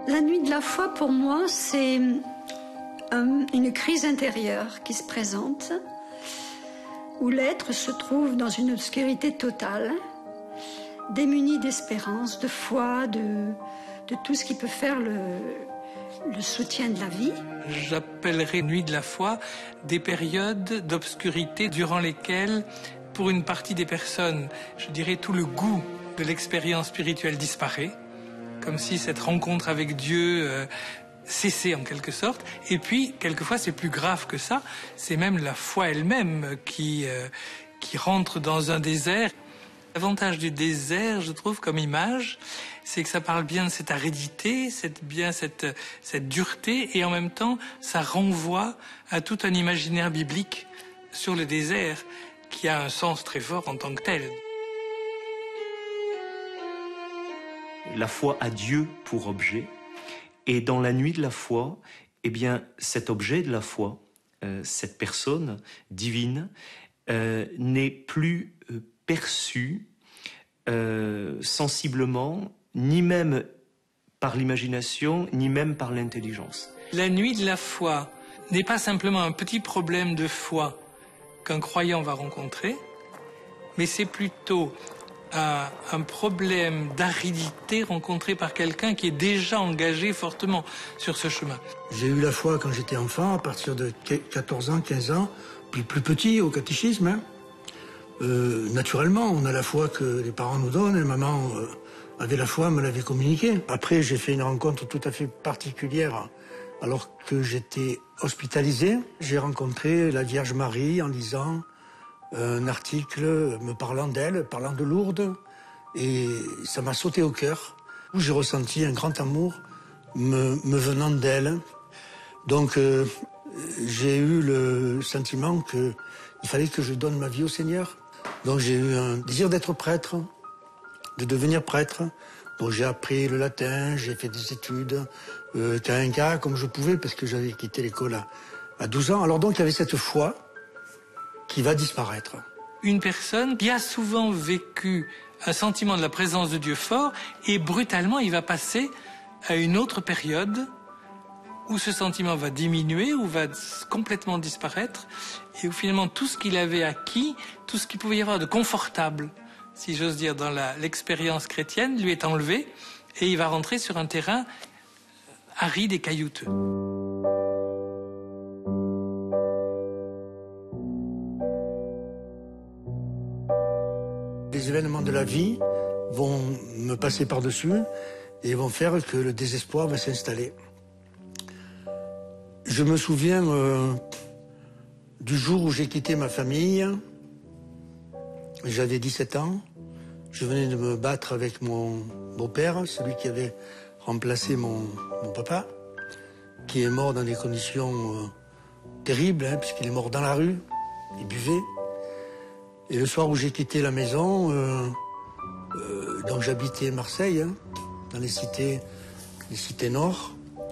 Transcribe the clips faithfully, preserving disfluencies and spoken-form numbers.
La nuit de la foi, pour moi, c'est euh, une crise intérieure qui se présente, où l'être se trouve dans une obscurité totale, démuni d'espérance, de foi, de, de tout ce qui peut faire le, le soutien de la vie. J'appellerais nuit de la foi des périodes d'obscurité durant lesquelles, pour une partie des personnes, je dirais tout le goût de l'expérience spirituelle disparaît, comme si cette rencontre avec Dieu euh, cessait en quelque sorte. Et puis, quelquefois, c'est plus grave que ça, c'est même la foi elle-même qui, euh, qui rentre dans un désert. L'avantage du désert, je trouve, comme image, c'est que ça parle bien de cette aridité, cette, bien cette, cette dureté, et en même temps, ça renvoie à tout un imaginaire biblique sur le désert, qui a un sens très fort en tant que tel. La foi a Dieu pour objet, et dans la nuit de la foi, eh bien, cet objet de la foi, euh, cette personne divine, euh, n'est plus euh, perçu euh, sensiblement, ni même par l'imagination, ni même par l'intelligence. La nuit de la foi n'est pas simplement un petit problème de foi qu'un croyant va rencontrer, mais c'est plutôt un, un problème d'aridité rencontré par quelqu'un qui est déjà engagé fortement sur ce chemin. J'ai eu la foi quand j'étais enfant, à partir de quatorze ans, quinze ans, puis plus petit, au catéchisme. Hein. Euh, naturellement, on a la foi que les parents nous donnent, et maman euh, avait la foi, me l'avait communiquée. Après, j'ai fait une rencontre tout à fait particulière. Alors que j'étais hospitalisé, j'ai rencontré la Vierge Marie en lisant un article me parlant d'elle, parlant de Lourdes, et ça m'a sauté au cœur. J'ai ressenti un grand amour me, me venant d'elle. Donc euh, j'ai eu le sentiment qu'il fallait que je donne ma vie au Seigneur. Donc j'ai eu un désir d'être prêtre, de devenir prêtre. Bon, j'ai appris le latin, j'ai fait des études, euh, un gars comme je pouvais, parce que j'avais quitté l'école à, à douze ans. Alors donc il y avait cette foi qui va disparaître. Une personne qui a souvent vécu un sentiment de la présence de Dieu fort, et brutalement il va passer à une autre période où ce sentiment va diminuer, ou va complètement disparaître, et où finalement tout ce qu'il avait acquis, tout ce qu'il pouvait y avoir de confortable, si j'ose dire, dans l'expérience chrétienne, lui est enlevé, et il va rentrer sur un terrain aride et caillouteux. Les événements de la vie vont me passer par-dessus et vont faire que le désespoir va s'installer. Je me souviens euh, du jour où j'ai quitté ma famille. J'avais dix-sept ans. Je venais de me battre avec mon beau-père, celui qui avait remplacé mon, mon papa, qui est mort dans des conditions euh, terribles, hein, puisqu'il est mort dans la rue, il buvait. Et le soir où j'ai quitté la maison, euh, euh, donc j'habitais Marseille, hein, dans les cités, les cités nord.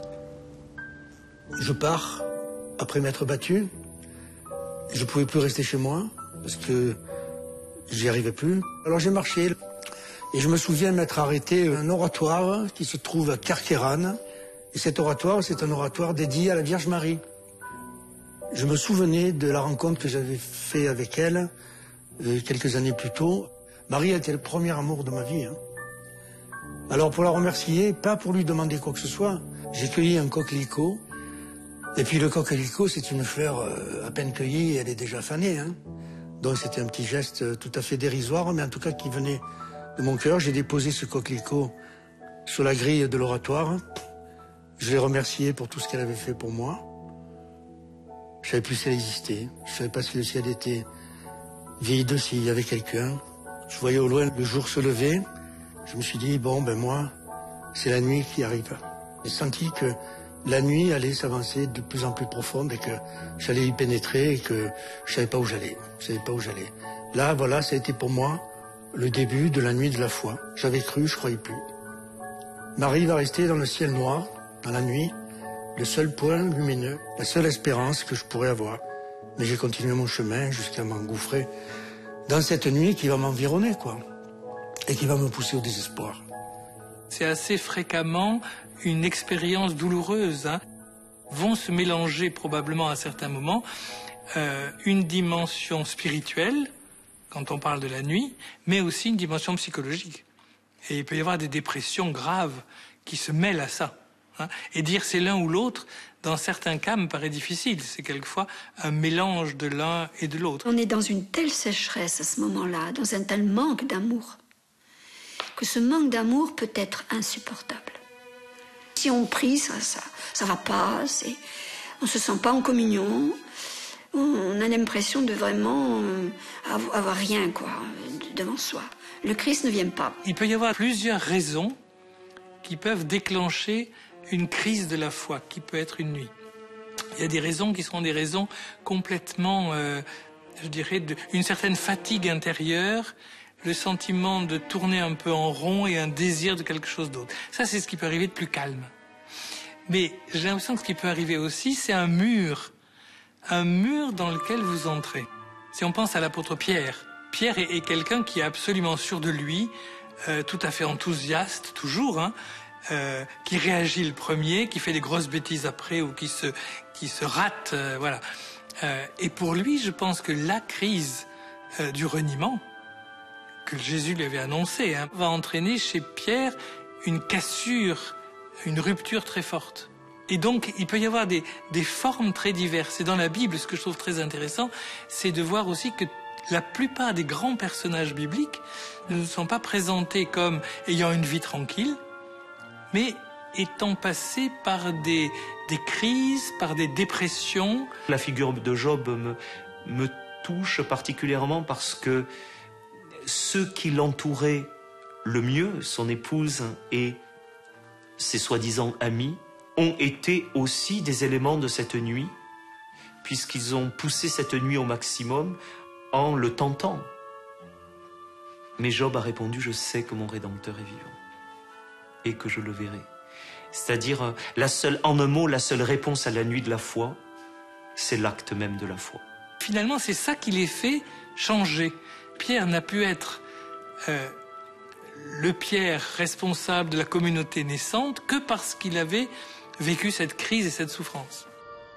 Je pars après m'être battu. Je ne pouvais plus rester chez moi parce que j'y arrivais plus. Alors j'ai marché et je me souviens m'être arrêté à un oratoire qui se trouve à Carqueiranne. Et cet oratoire, c'est un oratoire dédié à la Vierge Marie. Je me souvenais de la rencontre que j'avais faite avec elle euh, quelques années plus tôt. Marie a été le premier amour de ma vie. Hein. Alors pour la remercier, pas pour lui demander quoi que ce soit, j'ai cueilli un coquelicot. Et puis le coquelicot, c'est une fleur euh, à peine cueillie, elle est déjà fanée. Hein. Donc c'était un petit geste euh, tout à fait dérisoire, mais en tout cas qui venait de mon cœur. J'ai déposé ce coquelicot sur la grille de l'oratoire. Je l'ai remercié pour tout ce qu'elle avait fait pour moi. Je savais plus si elle existait. Je savais pas si le ciel était vide, s'il y avait quelqu'un. Je voyais au loin le jour se lever. Je me suis dit, bon, ben moi, c'est la nuit qui arrive. J'ai senti que la nuit allait s'avancer de plus en plus profonde et que j'allais y pénétrer et que je savais pas où j'allais. Je savais pas où j'allais. Là, voilà, ça a été pour moi le début de la nuit de la foi. J'avais cru, je croyais plus. Marie va rester dans le ciel noir, dans la nuit, le seul point lumineux, la seule espérance que je pourrais avoir. Mais j'ai continué mon chemin jusqu'à m'engouffrer dans cette nuit qui va m'environner, quoi, et qui va me pousser au désespoir. c'est assez fréquemment une expérience douloureuse, hein. Vont se mélanger probablement à certains moments euh, une dimension spirituelle, quand on parle de la nuit, mais aussi une dimension psychologique. Et il peut y avoir des dépressions graves qui se mêlent à ça, hein. Et dire c'est l'un ou l'autre, dans certains cas, me paraît difficile. C'est quelquefois un mélange de l'un et de l'autre. On est dans une telle sécheresse à ce moment-là, dans un tel manque d'amour, que ce manque d'amour peut être insupportable. Si on prie, ça ça, ça va pas, c'est, on se sent pas en communion, on a l'impression de vraiment euh, avoir rien, quoi, devant soi. Le Christ ne vient pas. Il peut y avoir plusieurs raisons qui peuvent déclencher une crise de la foi, qui peut être une nuit. Il y a des raisons qui sont des raisons complètement, euh, je dirais, de, une certaine fatigue intérieure, le sentiment de tourner un peu en rond et un désir de quelque chose d'autre. Ça, c'est ce qui peut arriver de plus calme. Mais j'ai l'impression que ce qui peut arriver aussi, c'est un mur. Un mur dans lequel vous entrez. Si on pense à l'apôtre Pierre, Pierre est, est quelqu'un qui est absolument sûr de lui, euh, tout à fait enthousiaste, toujours, hein, euh, qui réagit le premier, qui fait des grosses bêtises après ou qui se, qui se rate, euh, voilà. Euh, et pour lui, je pense que la crise euh, du reniement, que Jésus lui avait annoncé, hein, va entraîner chez Pierre une cassure, une rupture très forte. Et donc, il peut y avoir des, des formes très diverses. Et dans la Bible, ce que je trouve très intéressant, c'est de voir aussi que la plupart des grands personnages bibliques ne sont pas présentés comme ayant une vie tranquille, mais étant passés par des, des crises, par des dépressions. La figure de Job me, me touche particulièrement parce que ceux qui l'entouraient le mieux, son épouse et ses soi-disant amis, ont été aussi des éléments de cette nuit, puisqu'ils ont poussé cette nuit au maximum en le tentant. Mais Job a répondu, je sais que mon Rédempteur est vivant et que je le verrai. C'est-à-dire, la seule, en un mot, la seule réponse à la nuit de la foi, c'est l'acte même de la foi. Finalement, c'est ça qui les fait changer. Pierre n'a pu être euh, le Pierre responsable de la communauté naissante que parce qu'il avait vécu cette crise et cette souffrance.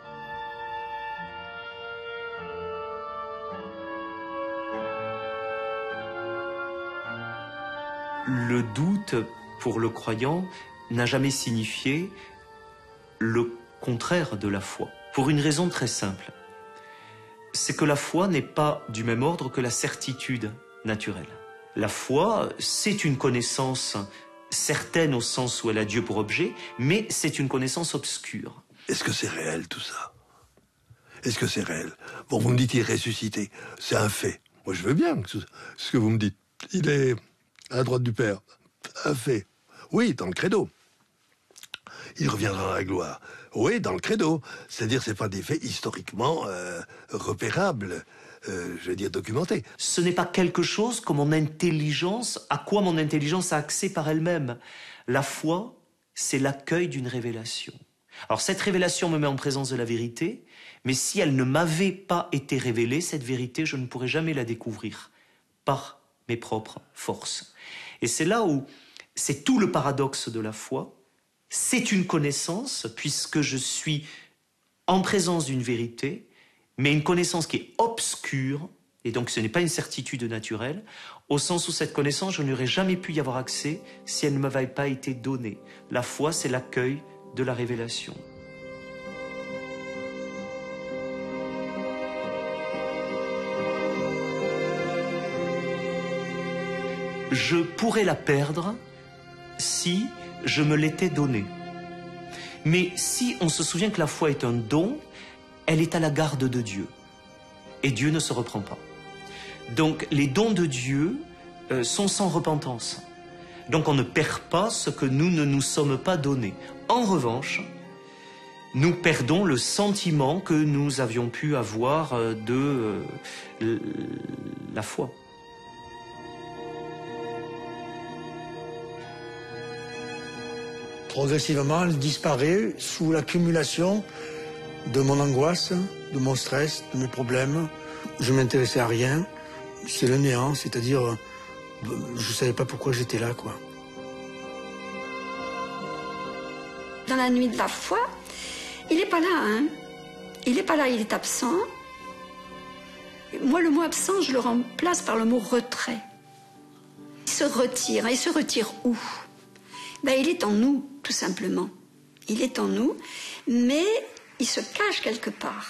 Le doute, pour le croyant, n'a jamais signifié le contraire de la foi. Pour une raison très simple. C'est que la foi n'est pas du même ordre que la certitude naturelle. La foi, c'est une connaissance certaine au sens où elle a Dieu pour objet, mais c'est une connaissance obscure. Est-ce que c'est réel tout ça? Est-ce que c'est réel? Bon, vous me dites il est ressuscité, c'est un fait. Moi je veux bien ce que vous me dites. Il est à la droite du Père, un fait. Oui, dans le credo. Il reviendra dans la gloire. Oui, dans le credo. C'est-à-dire c'est pas des faits historiquement euh, repérables. Euh, je veux dire, documenté. Ce n'est pas quelque chose que mon intelligence, à quoi mon intelligence a accès par elle-même. La foi, c'est l'accueil d'une révélation. Alors cette révélation me met en présence de la vérité, mais si elle ne m'avait pas été révélée, cette vérité, je ne pourrais jamais la découvrir par mes propres forces. Et c'est là où c'est tout le paradoxe de la foi. C'est une connaissance, puisque je suis en présence d'une vérité, mais une connaissance qui est obscure, et donc ce n'est pas une certitude naturelle, au sens où cette connaissance, je n'aurais jamais pu y avoir accès si elle ne m'avait pas été donnée. La foi, c'est l'accueil de la révélation. Je pourrais la perdre si je me l'étais donnée. Mais si on se souvient que la foi est un don, elle est à la garde de Dieu. Et Dieu ne se reprend pas. Donc les dons de Dieu euh, sont sans repentance. Donc on ne perd pas ce que nous ne nous sommes pas donnés. En revanche, nous perdons le sentiment que nous avions pu avoir euh, de euh, la foi. Progressivement, elle disparaît sous l'accumulation de mon angoisse, de mon stress, de mes problèmes. Je m'intéressais à rien. C'est le néant, c'est-à-dire, je ne savais pas pourquoi j'étais là, quoi. Dans la nuit de la foi, il n'est pas là, hein. Il n'est pas là, il est absent. Moi, le mot absent, je le remplace par le mot retrait. Il se retire. Il se retire où? Ben, il est en nous, tout simplement. Il est en nous, mais il se cache quelque part.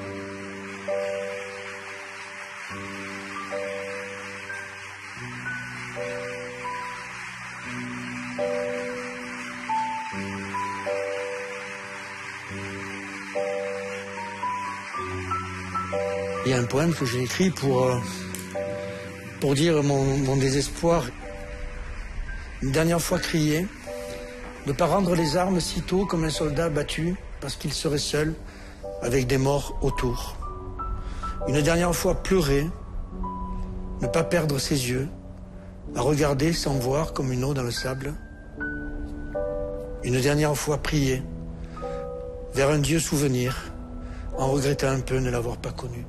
Il y a un poème que j'ai écrit pour, euh, pour dire mon, mon désespoir. Une dernière fois crier, ne pas rendre les armes sitôt comme un soldat battu parce qu'il serait seul avec des morts autour. Une dernière fois pleurer, ne pas perdre ses yeux, à regarder sans voir comme une eau dans le sable. Une dernière fois prier vers un Dieu souvenir en regrettant un peu ne l'avoir pas connu.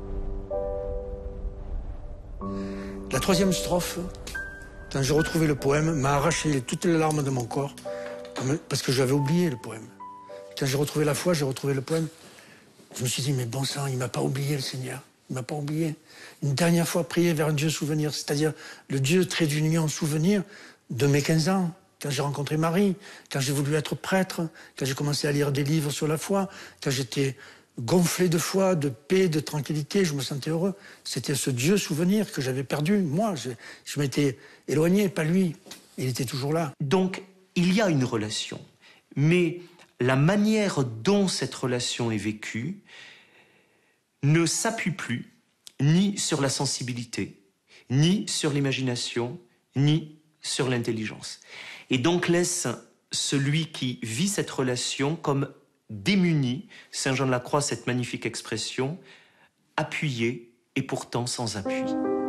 La troisième strophe, quand j'ai retrouvé le poème, m'a arraché toutes les larmes de mon corps, parce que j'avais oublié le poème. Quand j'ai retrouvé la foi, j'ai retrouvé le poème. Je me suis dit, mais bon sang, il ne m'a pas oublié, le Seigneur. Il ne m'a pas oublié. Une dernière fois prier vers un Dieu souvenir, c'est-à-dire le Dieu trait d'union souvenir de mes quinze ans, quand j'ai rencontré Marie, quand j'ai voulu être prêtre, quand j'ai commencé à lire des livres sur la foi, quand j'étais gonflé de foi, de paix, de tranquillité, je me sentais heureux. C'était ce Dieu souvenir que j'avais perdu. Moi, je, je m'étais éloigné, pas lui. Il était toujours là. Donc, il y a une relation, mais la manière dont cette relation est vécue ne s'appuie plus ni sur la sensibilité, ni sur l'imagination, ni sur l'intelligence. Et donc laisse celui qui vit cette relation comme démuni, Saint Jean de la Croix, cette magnifique expression, appuyé et pourtant sans appui.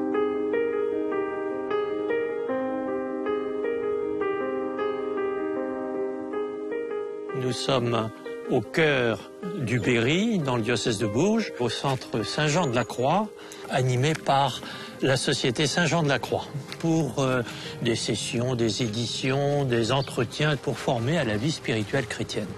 Nous sommes au cœur du Berry, dans le diocèse de Bourges, au centre Saint Jean de la Croix, animé par la Société Saint Jean de la Croix, pour euh, des sessions, des éditions, des entretiens, pour former à la vie spirituelle chrétienne.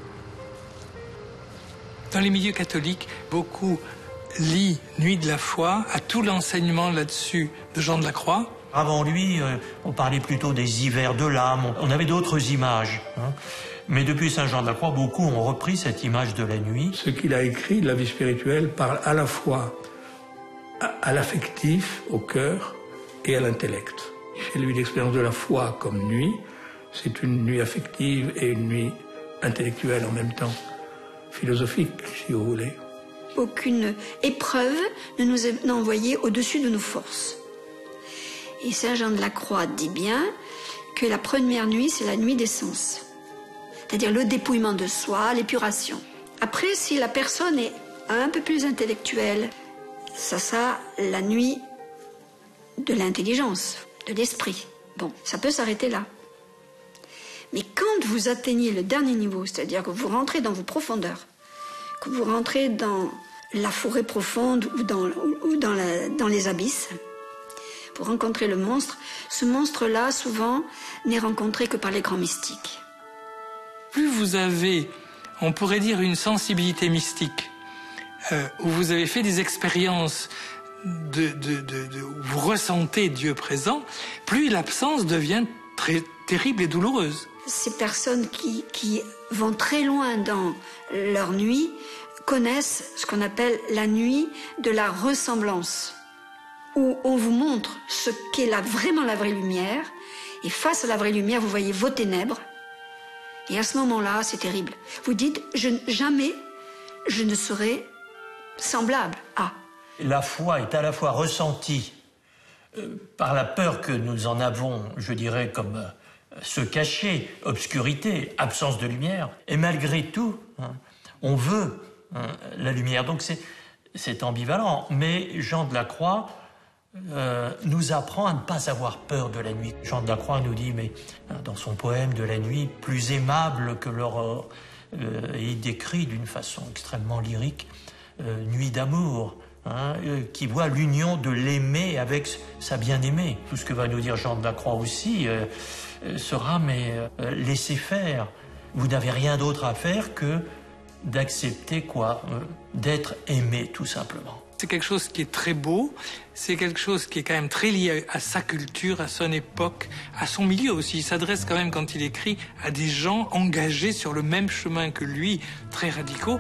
Dans les milieux catholiques, beaucoup lient Nuit de la foi à tout l'enseignement là-dessus de Jean de la Croix. Avant lui, euh, on parlait plutôt des hivers de l'âme, on avait d'autres images. Hein. Mais depuis Saint Jean de la Croix, beaucoup ont repris cette image de la nuit. Ce qu'il a écrit, la vie spirituelle, parle à la fois à, à l'affectif, au cœur, et à l'intellect. Chez lui, l'expérience de la foi comme nuit, c'est une nuit affective et une nuit intellectuelle en même temps, philosophique, si vous voulez. Aucune épreuve ne nous est envoyée au-dessus de nos forces. Et Saint Jean de la Croix dit bien que la première nuit, c'est la nuit des sens. C'est-à-dire le dépouillement de soi, l'épuration. Après, si la personne est un peu plus intellectuelle, ça sera la nuit de l'intelligence, de l'esprit. Bon, ça peut s'arrêter là. Mais quand vous atteignez le dernier niveau, c'est-à-dire que vous rentrez dans vos profondeurs, que vous rentrez dans la forêt profonde ou dans, ou dans, la, dans les abysses, pour rencontrer le monstre, ce monstre-là, souvent, n'est rencontré que par les grands mystiques. Plus vous avez, on pourrait dire, une sensibilité mystique, euh, où vous avez fait des expériences de, de, de, de, où vous ressentez Dieu présent, plus l'absence devient très terrible et douloureuse. Ces personnes qui, qui vont très loin dans leur nuit connaissent ce qu'on appelle la nuit de la ressemblance, où on vous montre ce qu'est la, vraiment la vraie lumière, et face à la vraie lumière, vous voyez vos ténèbres. Et à ce moment-là, c'est terrible. Vous dites, je, jamais je ne serai semblable à. La foi est à la fois ressentie euh, par la peur que nous en avons, je dirais, comme euh, se cacher, obscurité, absence de lumière. Et malgré tout, hein, on veut hein, la lumière. Donc c'est ambivalent. Mais Jean de la Croix Euh, nous apprend à ne pas avoir peur de la nuit. Jean de la Croix nous dit, mais dans son poème de la nuit, plus aimable que l'aurore, euh, il décrit d'une façon extrêmement lyrique euh, Nuit d'amour, hein, euh, qui voit l'union de l'aimer avec sa bien-aimée. Tout ce que va nous dire Jean de la Croix aussi euh, euh, sera, mais euh, laisser faire, vous n'avez rien d'autre à faire que d'accepter quoi, euh, d'être aimé tout simplement. C'est quelque chose qui est très beau, c'est quelque chose qui est quand même très lié à sa culture, à son époque, à son milieu aussi. Il s'adresse quand même, quand il écrit, à des gens engagés sur le même chemin que lui, très radicaux.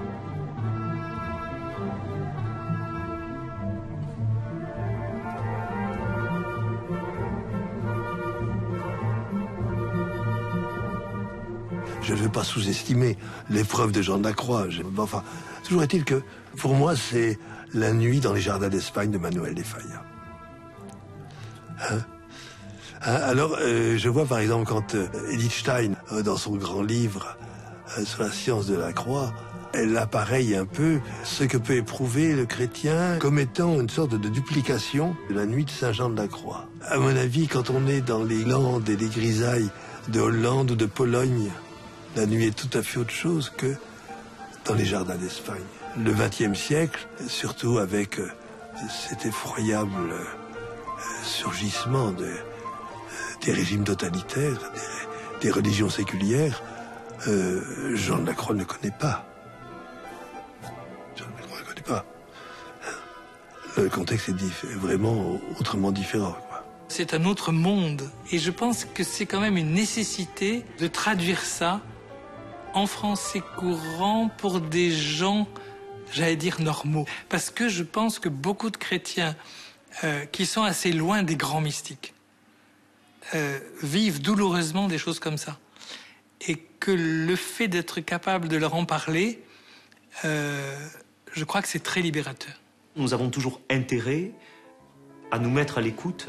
Je ne veux pas sous-estimer l'épreuve de Jean de la Croix. Enfin, toujours est-il que, pour moi, c'est La nuit dans les jardins d'Espagne de Manuel de Falla. Hein? Hein? Alors, euh, je vois par exemple quand euh, Edith Stein, euh, dans son grand livre euh, sur la science de la croix, elle appareille un peu ce que peut éprouver le chrétien comme étant une sorte de duplication de la nuit de Saint-Jean de la Croix. À mon avis, quand on est dans les Landes et les grisailles de Hollande ou de Pologne, la nuit est tout à fait autre chose que dans les jardins d'Espagne. Le vingtième siècle, surtout avec euh, cet effroyable euh, surgissement de, euh, des régimes totalitaires, des, des religions séculières, euh, Jean de la Croix ne connaît pas. Jean de la Croix ne connaît pas. Le contexte est diff- vraiment autrement différent. C'est un autre monde. Et je pense que c'est quand même une nécessité de traduire ça en français courant pour des gens, j'allais dire, normaux. Parce que je pense que beaucoup de chrétiens euh, qui sont assez loin des grands mystiques euh, vivent douloureusement des choses comme ça. Et que le fait d'être capable de leur en parler, euh, je crois que c'est très libérateur. Nous avons toujours intérêt à nous mettre à l'écoute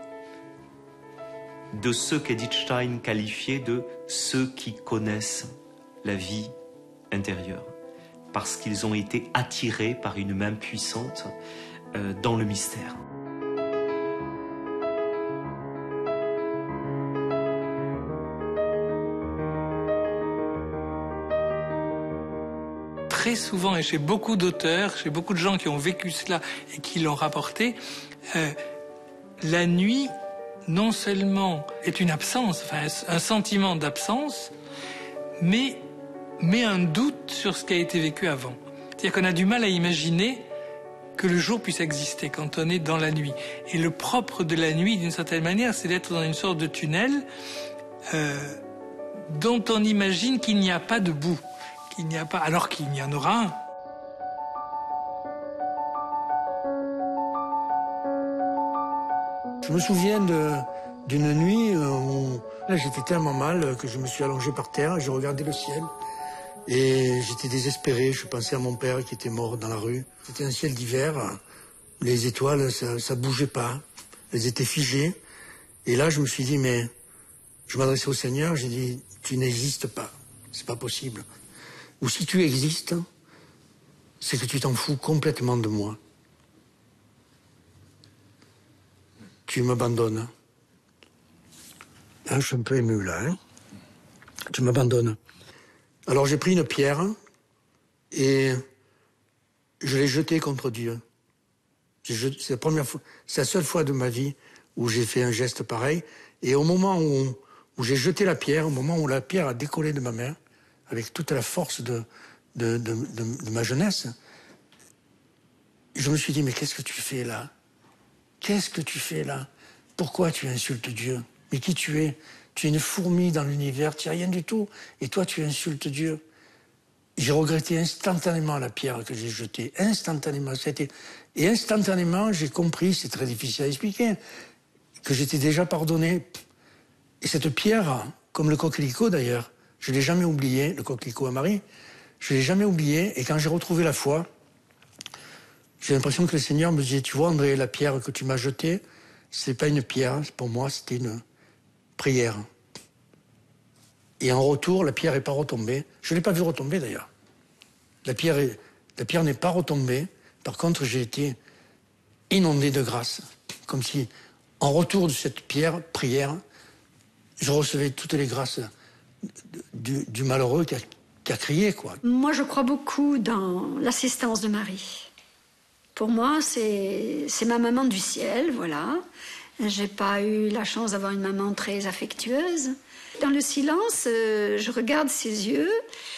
de ceux qu'Edith Stein qualifiait de ceux qui connaissent la vie intérieure, parce qu'ils ont été attirés par une main puissante euh, dans le mystère. Très souvent, et chez beaucoup d'auteurs, chez beaucoup de gens qui ont vécu cela et qui l'ont rapporté, euh, la nuit, non seulement est une absence, enfin un sentiment d'absence, mais met un doute sur ce qui a été vécu avant. C'est-à-dire qu'on a du mal à imaginer que le jour puisse exister quand on est dans la nuit. Et le propre de la nuit, d'une certaine manière, c'est d'être dans une sorte de tunnel euh, dont on imagine qu'il n'y a pas de bout, qu'il n'y a pas, alors qu'il y en aura un. Je me souviens de, d'une nuit où là, j'étais tellement mal que je me suis allongé par terre, j'ai regardé le ciel et j'étais désespéré. Je pensais à mon père qui était mort dans la rue. C'était un ciel d'hiver, les étoiles, ça, ça bougeait pas, elles étaient figées. Et là, je me suis dit, mais je m'adressais au Seigneur, j'ai dit, tu n'existes pas, c'est pas possible. Ou si tu existes, c'est que tu t'en fous complètement de moi. Tu m'abandonnes. Hein, je suis un peu ému là. Hein. Tu m'abandonnes. Alors j'ai pris une pierre et je l'ai jetée contre Dieu. Jeté, c'est la première fois, c'est la seule fois de ma vie où j'ai fait un geste pareil. Et au moment où, où j'ai jeté la pierre, au moment où la pierre a décollé de ma main, avec toute la force de, de, de, de, de ma jeunesse, je me suis dit, mais qu'est-ce que tu fais là? Qu'est-ce que tu fais là? Pourquoi tu insultes Dieu? Mais qui tu es? Tu es une fourmi dans l'univers, tu n'es rien du tout. Et toi, tu insultes Dieu. J'ai regretté instantanément la pierre que j'ai jetée. Instantanément. C'était... Et instantanément, j'ai compris, c'est très difficile à expliquer, que j'étais déjà pardonné. Et cette pierre, comme le coquelicot d'ailleurs, je ne l'ai jamais oublié, le coquelicot à Marie, je ne l'ai jamais oublié. Et quand j'ai retrouvé la foi, j'ai l'impression que le Seigneur me disait, tu vois André, la pierre que tu m'as jetée, c'est pas une pierre, pour moi c'était une prière. Et en retour, la pierre n'est pas retombée. Je ne l'ai pas vue retomber d'ailleurs. La pierre, est... la pierre n'est pas retombée. Par contre, j'ai été inondé de grâce. Comme si, en retour de cette pierre, prière, je recevais toutes les grâces du, du malheureux qui a, qui a crié, quoi. Moi, je crois beaucoup dans l'assistance de Marie. Pour moi, c'est ma maman du ciel, voilà. J'ai pas eu la chance d'avoir une maman très affectueuse. Dans le silence, euh, je regarde ses yeux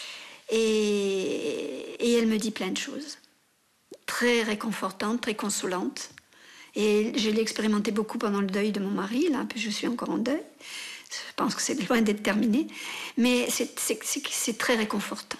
et, et elle me dit plein de choses. Très réconfortantes, très consolantes. Et je l'ai expérimenté beaucoup pendant le deuil de mon mari, là, puis je suis encore en deuil. Je pense que c'est loin d'être terminé. Mais c'est, c'est, c'est, c'est très réconfortant.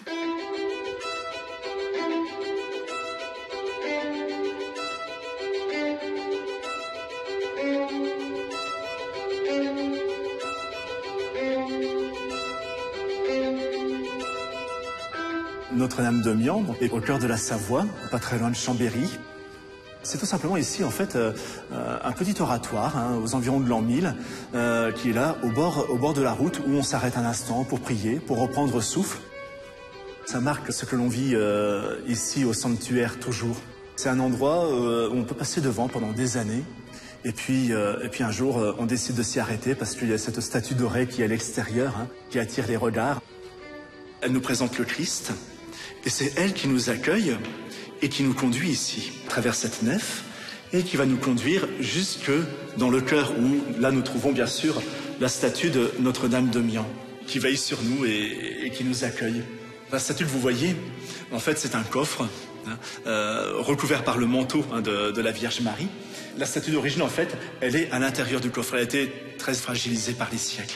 Notre-Dame de Mian est au cœur de la Savoie, pas très loin de Chambéry. C'est tout simplement ici, en fait, euh, un petit oratoire, hein, aux environs de l'an mille, euh, qui est là, au bord, au bord de la route, où on s'arrête un instant pour prier, pour reprendre souffle. Ça marque ce que l'on vit euh, ici au sanctuaire toujours. C'est un endroit euh, où on peut passer devant pendant des années. Et puis, euh, et puis un jour, euh, on décide de s'y arrêter parce qu'il y a cette statue dorée qui est à l'extérieur, hein, qui attire les regards. Elle nous présente le Christ. Et c'est elle qui nous accueille et qui nous conduit ici, à travers cette nef, et qui va nous conduire jusque dans le chœur où, là, nous trouvons bien sûr la statue de Notre-Dame de Mian, qui veille sur nous et, et qui nous accueille. La statue que vous voyez, en fait, c'est un coffre hein, euh, recouvert par le manteau hein, de, de la Vierge Marie. La statue d'origine, en fait, elle est à l'intérieur du coffre. Elle a été très fragilisée par les siècles.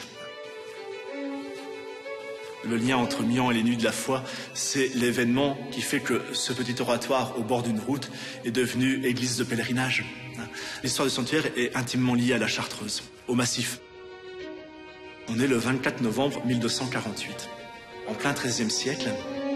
Le lien entre Mian et les Nuits de la Foi, c'est l'événement qui fait que ce petit oratoire au bord d'une route est devenu église de pèlerinage. L'histoire du sanctuaire est intimement liée à la Chartreuse, au Massif. On est le vingt-quatre novembre mille deux cent quarante-huit, en plein treizième siècle.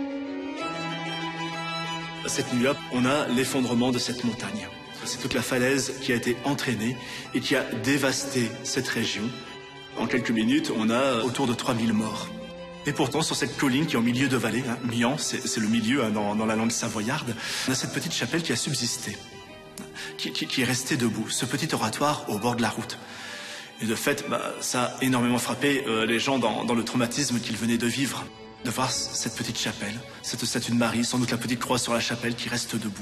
Cette nuit-là, on a l'effondrement de cette montagne. C'est toute la falaise qui a été entraînée et qui a dévasté cette région. En quelques minutes, on a autour de trois mille morts. Et pourtant, sur cette colline qui est au milieu de vallée, hein, Mian, c'est le milieu hein, dans, dans la langue savoyarde, on a cette petite chapelle qui a subsisté, qui, qui, qui est restée debout, ce petit oratoire au bord de la route. Et de fait, bah, ça a énormément frappé euh, les gens dans, dans le traumatisme qu'ils venaient de vivre, de voir cette petite chapelle, cette statue de Marie, sans doute la petite croix sur la chapelle qui reste debout.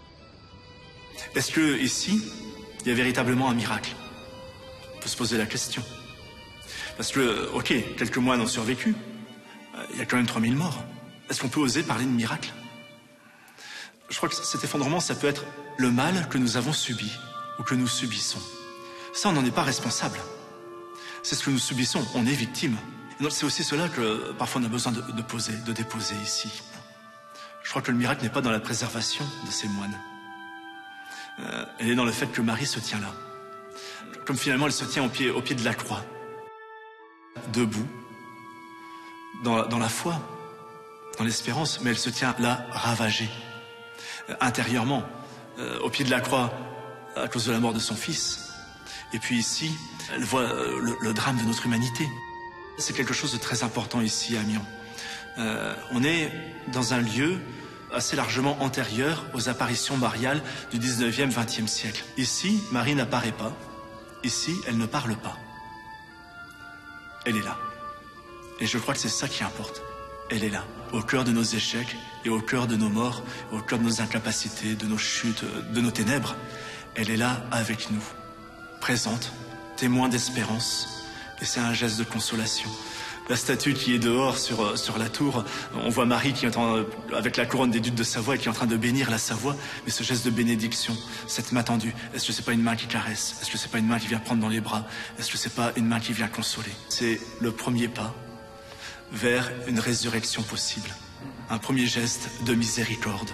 Est-ce que ici, il y a véritablement un miracle? On peut se poser la question. Parce que, ok, quelques moines ont survécu. Il y a quand même trois mille morts. Est-ce qu'on peut oser parler de miracle? Je crois que cet effondrement, ça peut être le mal que nous avons subi ou que nous subissons. Ça, on n'en est pas responsable. C'est ce que nous subissons, on est victime. C'est aussi cela que parfois on a besoin de, de poser, de déposer ici. Je crois que le miracle n'est pas dans la préservation de ces moines. Euh, elle est dans le fait que Marie se tient là. Comme finalement elle se tient au pied, au pied de la croix. Debout. Dans, dans la foi, dans l'espérance, mais elle se tient là, ravagée, euh, intérieurement, euh, au pied de la croix, à cause de la mort de son fils. Et puis ici, elle voit euh, le, le drame de notre humanité. C'est quelque chose de très important ici à Mian. Euh, on est dans un lieu assez largement antérieur aux apparitions mariales du dix-neuvième, vingtième siècle. Ici, Marie n'apparaît pas. Ici, elle ne parle pas. Elle est là. Et je crois que c'est ça qui importe. Elle est là, au cœur de nos échecs et au cœur de nos morts, au cœur de nos incapacités, de nos chutes, de nos ténèbres. Elle est là avec nous, présente, témoin d'espérance. Et c'est un geste de consolation. La statue qui est dehors sur, sur la tour, on voit Marie qui est en, avec la couronne des ducs de Savoie et qui est en train de bénir la Savoie. Mais ce geste de bénédiction, cette main tendue, est-ce que c'est pas une main qui caresse? Est-ce que c'est pas une main qui vient prendre dans les bras? Est-ce que c'est pas une main qui vient consoler? C'est le premier pas vers une résurrection possible, un premier geste de miséricorde.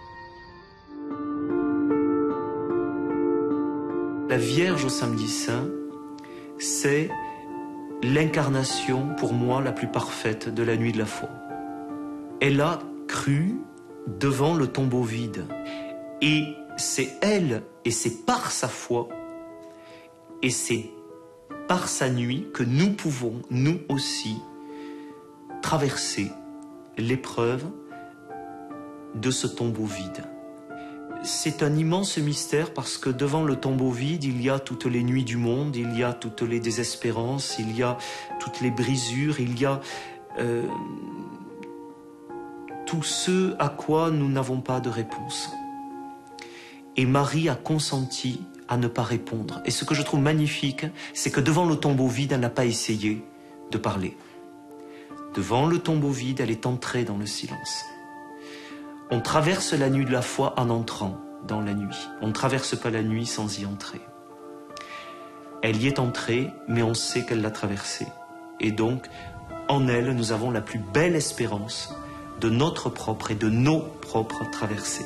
La Vierge au Samedi Saint, c'est l'incarnation, pour moi, la plus parfaite de la Nuit de la Foi. Elle a cru devant le tombeau vide. Et c'est elle, et c'est par sa foi, et c'est par sa nuit que nous pouvons, nous aussi, traverser l'épreuve de ce tombeau vide. C'est un immense mystère parce que devant le tombeau vide, il y a toutes les nuits du monde, il y a toutes les désespérances, il y a toutes les brisures, il y a euh, tout ce à quoi nous n'avons pas de réponse. Et Marie a consenti à ne pas répondre. Et ce que je trouve magnifique, c'est que devant le tombeau vide, elle n'a pas essayé de parler. Devant le tombeau vide, elle est entrée dans le silence. On traverse la nuit de la foi en entrant dans la nuit. On ne traverse pas la nuit sans y entrer. Elle y est entrée, mais on sait qu'elle l'a traversée. Et donc, en elle, nous avons la plus belle espérance de notre propre et de nos propres traversées.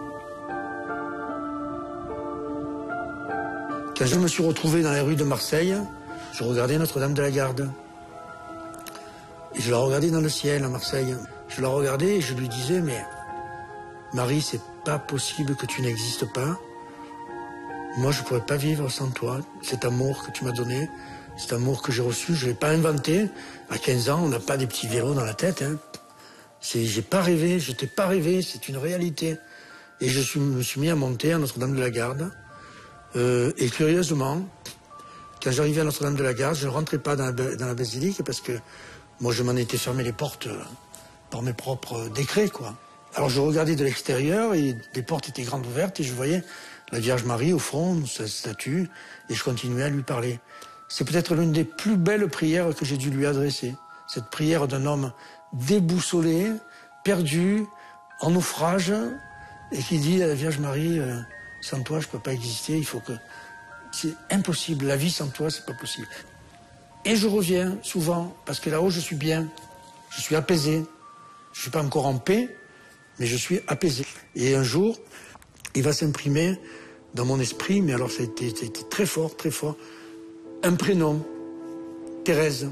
Quand je me suis retrouvé dans les rues de Marseille, je regardais Notre-Dame de la Garde. Et je la regardais dans le ciel à Marseille. Je la regardais et je lui disais, mais Marie, c'est pas possible que tu n'existes pas. Moi, je pourrais pas vivre sans toi. Cet amour que tu m'as donné, cet amour que j'ai reçu, je l'ai pas inventé. À quinze ans, on n'a pas des petits vélos dans la tête. Hein. J'ai pas rêvé, je t'ai pas rêvé, c'est une réalité. Et je suis, me suis mis à monter à Notre-Dame de la Garde. Euh, et curieusement, quand j'arrivais à Notre-Dame de la Garde, je ne rentrais pas dans la, dans la basilique parce que moi, je m'en étais fermé les portes euh, par mes propres décrets, quoi. Alors, je regardais de l'extérieur et les portes étaient grandes ouvertes et je voyais la Vierge Marie au fond, sa statue, et je continuais à lui parler. C'est peut-être l'une des plus belles prières que j'ai dû lui adresser. Cette prière d'un homme déboussolé, perdu, en naufrage, et qui dit à la Vierge Marie, euh, sans toi, je ne peux pas exister, il faut que... C'est impossible, la vie sans toi, c'est pas possible. Et je reviens souvent, parce que là-haut, je suis bien, je suis apaisé. Je ne suis pas encore en paix, mais je suis apaisé. Et un jour, il va s'imprimer dans mon esprit, mais alors ça a été, ça a été très fort, très fort, un prénom, Thérèse.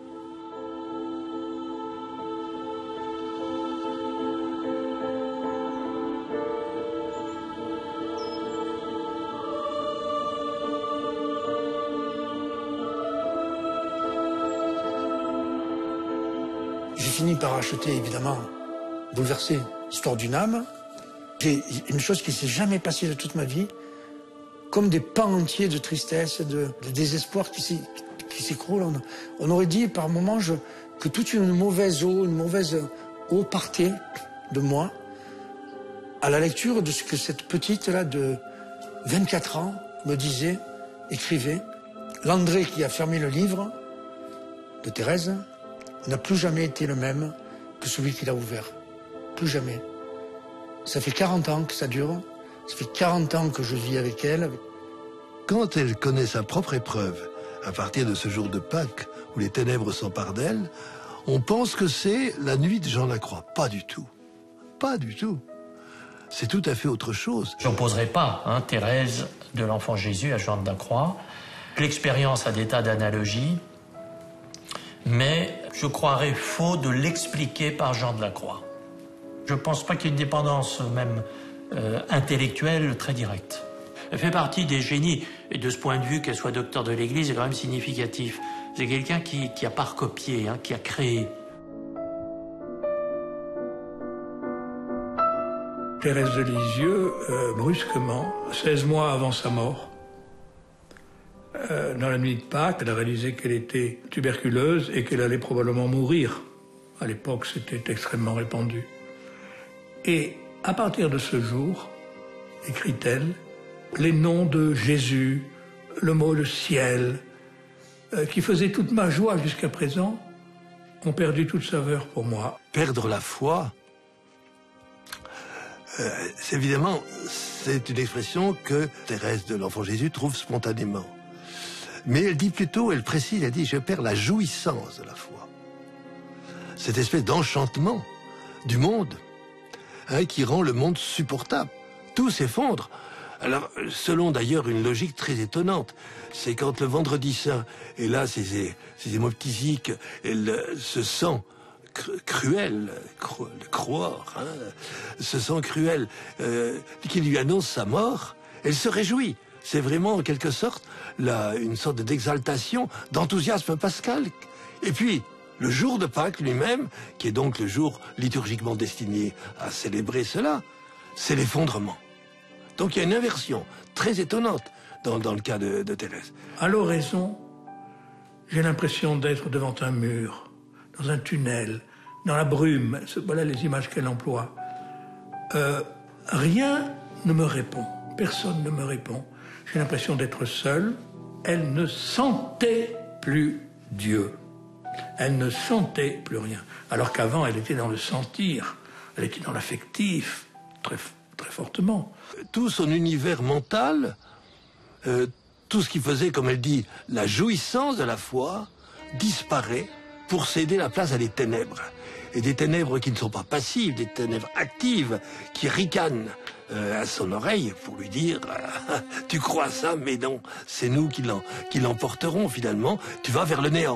J'ai fini par acheter, évidemment, bouleversé, Histoire d'une âme. J'ai une chose qui ne s'est jamais passée de toute ma vie, comme des pans entiers de tristesse, de, de désespoir qui s'écroulent. On, on aurait dit par moments je, que toute une mauvaise eau, une mauvaise eau partait de moi à la lecture de ce que cette petite-là de vingt-quatre ans me disait, écrivait. L'André qui a fermé le livre de Thérèse n'a plus jamais été le même que celui qui l'a ouvert. Plus jamais. Ça fait quarante ans que ça dure. Ça fait quarante ans que je vis avec elle. Quand elle connaît sa propre épreuve, à partir de ce jour de Pâques où les ténèbres s'emparent d'elle, on pense que c'est la nuit de Jean Lacroix. Pas du tout. Pas du tout. C'est tout à fait autre chose. Je n'opposerai pas hein, Thérèse de l'Enfant Jésus à Jean de la Croix. L'expérience a des tas d'analogies, mais je croirais faux de l'expliquer par Jean de la Croix. Je ne pense pas qu'il y ait une dépendance même euh, intellectuelle très directe. Elle fait partie des génies, et de ce point de vue, qu'elle soit docteur de l'Église, c'est quand même significatif. C'est quelqu'un qui, qui a pas recopié, hein, qui a créé. Thérèse de Lisieux, euh, brusquement, seize mois avant sa mort, euh, dans la nuit de Pâques, elle a réalisé qu'elle était tuberculeuse et qu'elle allait probablement mourir. À l'époque, c'était extrêmement répandu. Et à partir de ce jour, écrit-elle, les noms de Jésus, le mot le ciel, euh, qui faisaient toute ma joie jusqu'à présent, ont perdu toute saveur pour moi. Perdre la foi, euh, c'est évidemment, c'est une expression que Thérèse de l'Enfant Jésus trouve spontanément. Mais elle dit plutôt, elle précise, elle dit, je perds la jouissance de la foi. Cette espèce d'enchantement du monde, hein, qui rend le monde supportable. Tout s'effondre. Alors, selon d'ailleurs une logique très étonnante, c'est quand le vendredi saint, et là, ces, ces hémoptysiques, elle se sent cruel, cru, le croire, hein, se sent cruel, euh, qui lui annonce sa mort, elle se réjouit. C'est vraiment, en quelque sorte, là, une sorte d'exaltation, d'enthousiasme pascal. Et puis, le jour de Pâques lui-même, qui est donc le jour liturgiquement destiné à célébrer cela, c'est l'effondrement. Donc il y a une inversion très étonnante dans, dans le cas de, de Thérèse. À l'oraison, j'ai l'impression d'être devant un mur, dans un tunnel, dans la brume. Voilà les images qu'elle emploie. Euh, rien ne me répond. Personne ne me répond. J'ai l'impression d'être seul. Elle ne sentait plus Dieu. Elle ne sentait plus rien. Alors qu'avant, elle était dans le sentir. Elle était dans l'affectif, très, très fortement. Tout son univers mental, euh, tout ce qui faisait, comme elle dit, la jouissance de la foi, disparaît pour céder la place à des ténèbres. Et des ténèbres qui ne sont pas passives, des ténèbres actives, qui ricanent euh, à son oreille pour lui dire euh, « Tu crois ça, mais non, c'est nous qui l'en, qui l'emporterons finalement, tu vas vers le néant. »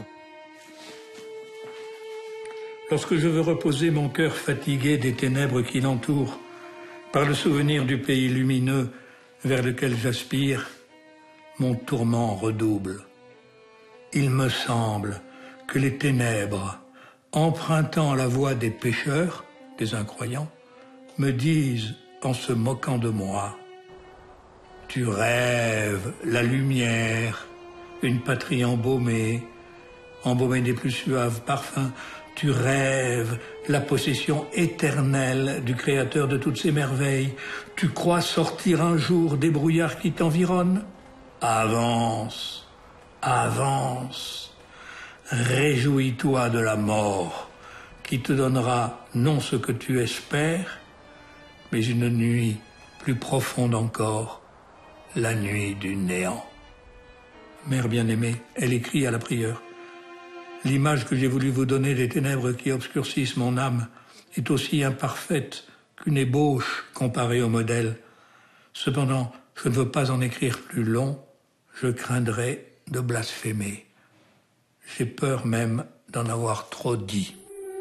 Lorsque je veux reposer mon cœur fatigué des ténèbres qui l'entourent, par le souvenir du pays lumineux vers lequel j'aspire, mon tourment redouble. Il me semble que les ténèbres, empruntant la voie des pécheurs, des incroyants, me disent, en se moquant de moi, « Tu rêves la lumière, une patrie embaumée, embaumée des plus suaves parfums, tu rêves la possession éternelle du Créateur de toutes ces merveilles. Tu crois sortir un jour des brouillards qui t'environnent. Avance, avance, réjouis-toi de la mort qui te donnera non ce que tu espères, mais une nuit plus profonde encore, la nuit du néant. » Mère bien-aimée, elle écrit à la prieure. L'image que j'ai voulu vous donner des ténèbres qui obscurcissent mon âme est aussi imparfaite qu'une ébauche comparée au modèle. Cependant, je ne veux pas en écrire plus long, je craindrais de blasphémer. J'ai peur même d'en avoir trop dit.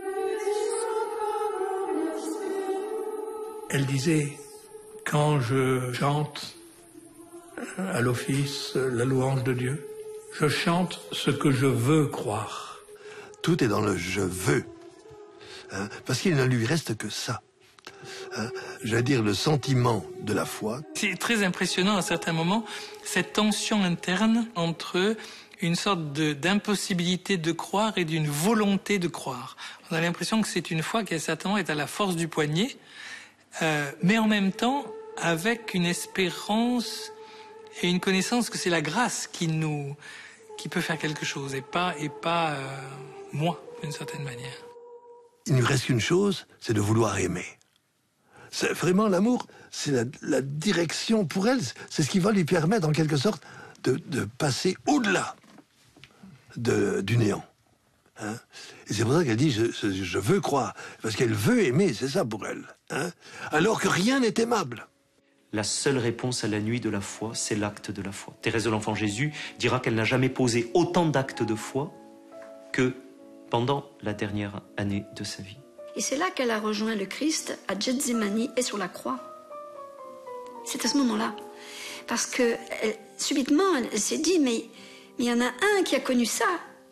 Elle disait, quand je chante à l'office la louange de Dieu, je chante ce que je veux croire. Tout est dans le « je veux hein, », parce qu'il ne lui reste que ça. Hein, je veux dire, le sentiment de la foi. C'est très impressionnant à certains moments, cette tension interne entre une sorte de, d'impossibilité de croire et d'une volonté de croire. On a l'impression que c'est une foi qui, certainement, est à la force du poignet, euh, mais en même temps, avec une espérance et une connaissance que c'est la grâce qui nous... qui peut faire quelque chose, et pas, et pas euh, moi, d'une certaine manière. Il ne lui reste qu'une chose, c'est de vouloir aimer. C'est vraiment l'amour, c'est la, la direction pour elle, c'est ce qui va lui permettre, en quelque sorte, de, de passer au-delà de, du néant. Hein, et c'est pour ça qu'elle dit, je, je veux croire, parce qu'elle veut aimer, c'est ça pour elle. Hein, alors que rien n'est aimable. La seule réponse à la nuit de la foi, c'est l'acte de la foi. Thérèse de l'Enfant Jésus dira qu'elle n'a jamais posé autant d'actes de foi que pendant la dernière année de sa vie. Et c'est là qu'elle a rejoint le Christ à Gethsémani et sur la croix. C'est à ce moment-là. Parce que elle, subitement, elle, elle s'est dit, mais il y en a un qui a connu ça.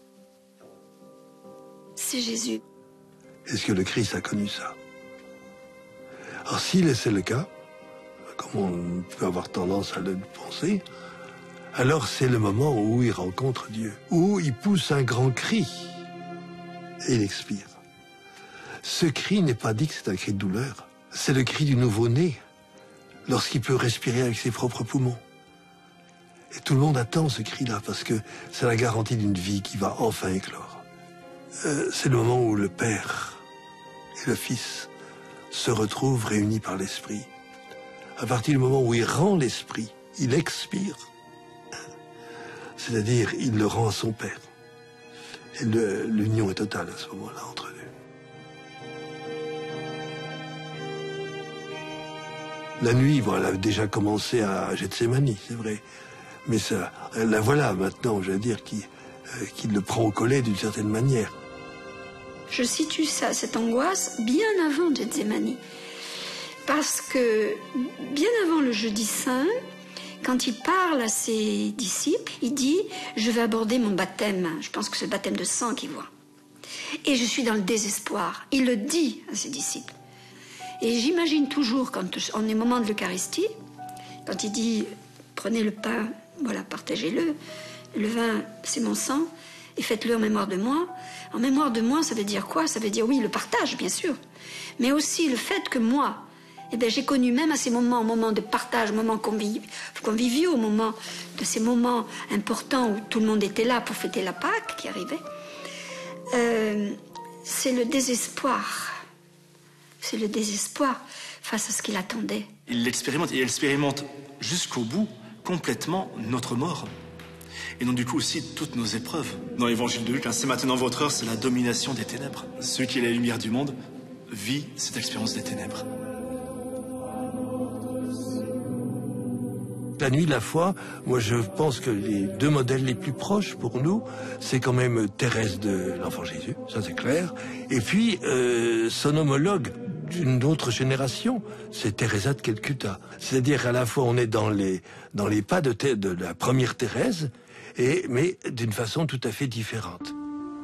C'est Jésus. Est-ce que le Christ a connu ça? Alors s'il c'est le cas, comme on peut avoir tendance à le penser, alors c'est le moment où il rencontre Dieu, où il pousse un grand cri et il expire. Ce cri n'est pas dit que c'est un cri de douleur, c'est le cri du nouveau-né, lorsqu'il peut respirer avec ses propres poumons. Et tout le monde attend ce cri-là, parce que c'est la garantie d'une vie qui va enfin éclore. Euh, c'est le moment où le Père et le Fils se retrouvent réunis par l'Esprit. À partir du moment où il rend l'Esprit, il expire. C'est-à-dire, il le rend à son Père. Et le, l'union est totale à ce moment-là entre eux. La nuit, bon, elle a déjà commencé à Gethsémani, c'est vrai. Mais ça, la voilà maintenant, je veux dire, qui, euh, qui le prend au collet d'une certaine manière. Je situe ça, cette angoisse, bien avant Gethsémani. Parce que, bien avant le jeudi saint, quand il parle à ses disciples, il dit « Je vais aborder mon baptême ». Je pense que c'est le baptême de sang qu'il voit. Et je suis dans le désespoir. Il le dit à ses disciples. Et j'imagine toujours, quand on est au moment de l'Eucharistie, quand il dit « Prenez le pain, voilà, partagez-le. Le vin, c'est mon sang, et faites-le en mémoire de moi ». En mémoire de moi, ça veut dire quoi? Ça veut dire, oui, le partage, bien sûr. Mais aussi le fait que moi, Eh bien, j'ai connu même à ces moments, moments de partage, moments conviv conviviaux, moments de ces moments importants où tout le monde était là pour fêter la Pâque qui arrivait. Euh, c'est le désespoir. C'est le désespoir face à ce qu'il attendait. Il l'expérimente et il expérimente jusqu'au bout, complètement, notre mort. Et donc du coup aussi toutes nos épreuves. Dans l'évangile de Luc, hein, c'est maintenant votre heure, c'est la domination des ténèbres. Celui qui est la lumière du monde vit cette expérience des ténèbres. La nuit de la foi, moi je pense que les deux modèles les plus proches pour nous, c'est quand même Thérèse de l'Enfant Jésus, ça c'est clair. Et puis euh, son homologue d'une autre génération, c'est Teresa de Calcutta. C'est-à-dire qu'à la fois on est dans les, dans les pas de, de la première Thérèse, et, mais d'une façon tout à fait différente.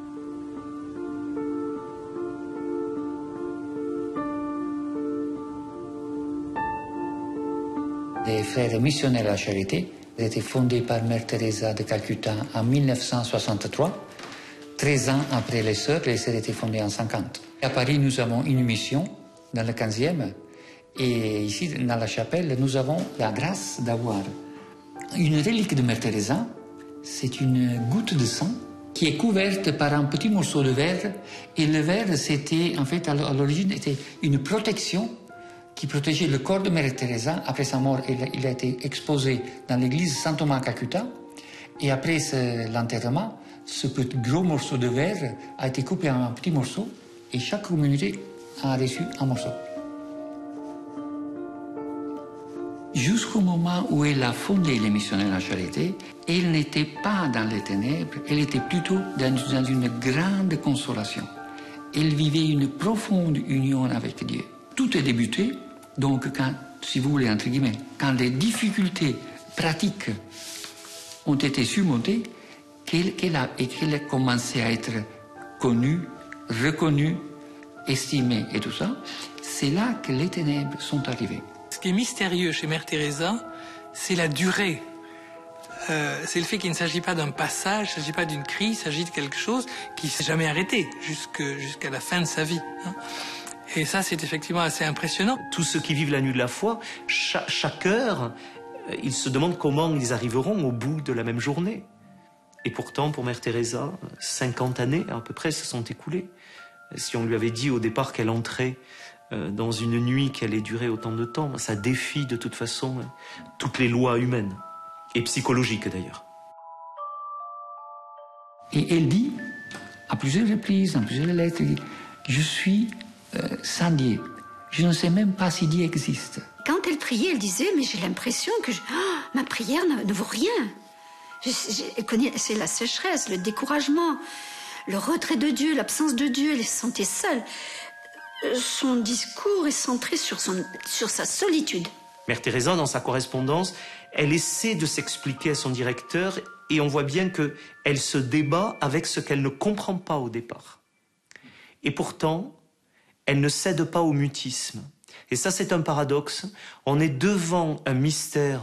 Les frères missionnaires à la charité étaient fondés par Mère Teresa de Calcutta en mille neuf cent soixante-trois, treize ans après les sœurs. Les sœurs étaient fondées en cinquante. À Paris, nous avons une mission dans le quinzième, et ici, dans la chapelle, nous avons la grâce d'avoir une relique de Mère Teresa. C'est une goutte de sang qui est couverte par un petit morceau de verre, et le verre, c'était, en fait, à l'origine, était une protection qui protégeait le corps de Mère Teresa. Après sa mort, il a été exposé dans l'église Saint Thomas à Calcutta. Et après l'enterrement, ce petit gros morceau de verre a été coupé en petits morceaux, et chaque communauté a reçu un morceau. Jusqu'au moment où elle a fondé les missionnaires à la charité, elle n'était pas dans les ténèbres, elle était plutôt dans, dans une grande consolation. Elle vivait une profonde union avec Dieu. Tout est débuté, donc, quand, si vous voulez, entre guillemets, quand les difficultés pratiques ont été surmontées, qu'elle qu'elle a, et qu'elle a commencé à être connue, reconnue, estimée et tout ça, c'est là que les ténèbres sont arrivées. Ce qui est mystérieux chez Mère Teresa, c'est la durée. Euh, c'est le fait qu'il ne s'agit pas d'un passage, il ne s'agit pas d'une crise, il s'agit de quelque chose qui ne s'est jamais arrêté jusqu'à jusqu'à la fin de sa vie. Hein. Et ça, c'est effectivement assez impressionnant. Tous ceux qui vivent la nuit de la foi, chaque, chaque heure, ils se demandent comment ils arriveront au bout de la même journée. Et pourtant, pour Mère Teresa, cinquante années à peu près se sont écoulées. Si on lui avait dit au départ qu'elle entrait dans une nuit qui allait durer autant de temps, ça défie de toute façon toutes les lois humaines, et psychologiques d'ailleurs. Et elle dit, à plusieurs reprises, dans plusieurs lettres, je suis euh, sans Dieu. Je ne sais même pas si Dieu existe. Quand elle priait, elle disait, mais j'ai l'impression que je... oh, ma prière ne, ne vaut rien. C'est la sécheresse, le découragement, le retrait de Dieu, l'absence de Dieu, elle se sentait seule. Son discours est centré sur, son, sur sa solitude. Mère Teresa, dans sa correspondance, elle essaie de s'expliquer à son directeur, et on voit bien qu'elle se débat avec ce qu'elle ne comprend pas au départ. Et pourtant, elle ne cède pas au mutisme. Et ça, c'est un paradoxe. On est devant un mystère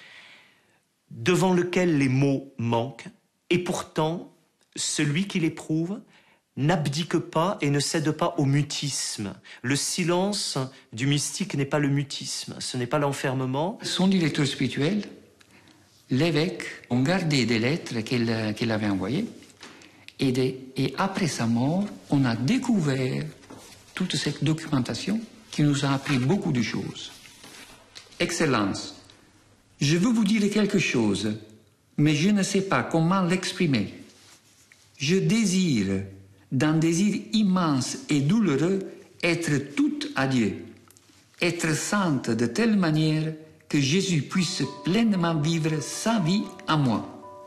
devant lequel les mots manquent, et pourtant, celui qui l'éprouve n'abdique pas et ne cède pas au mutisme. Le silence du mystique n'est pas le mutisme, ce n'est pas l'enfermement. Son directeur spirituel, l'évêque, ont gardé des lettres qu'elle qu'elle avait envoyées, et, des, et après sa mort, on a découvert toute cette documentation qui nous a appris beaucoup de choses. Excellence, je veux vous dire quelque chose, mais je ne sais pas comment l'exprimer. Je désire, d'un désir immense et douloureux, être toute à Dieu, être sainte de telle manière que Jésus puisse pleinement vivre sa vie en moi.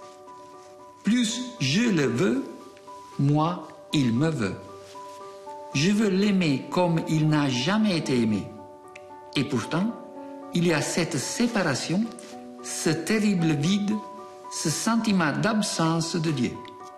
Plus je le veux, moi, il me veut. Je veux l'aimer comme il n'a jamais été aimé. Et pourtant, il y a cette séparation, ce terrible vide, ce sentiment d'absence de Dieu.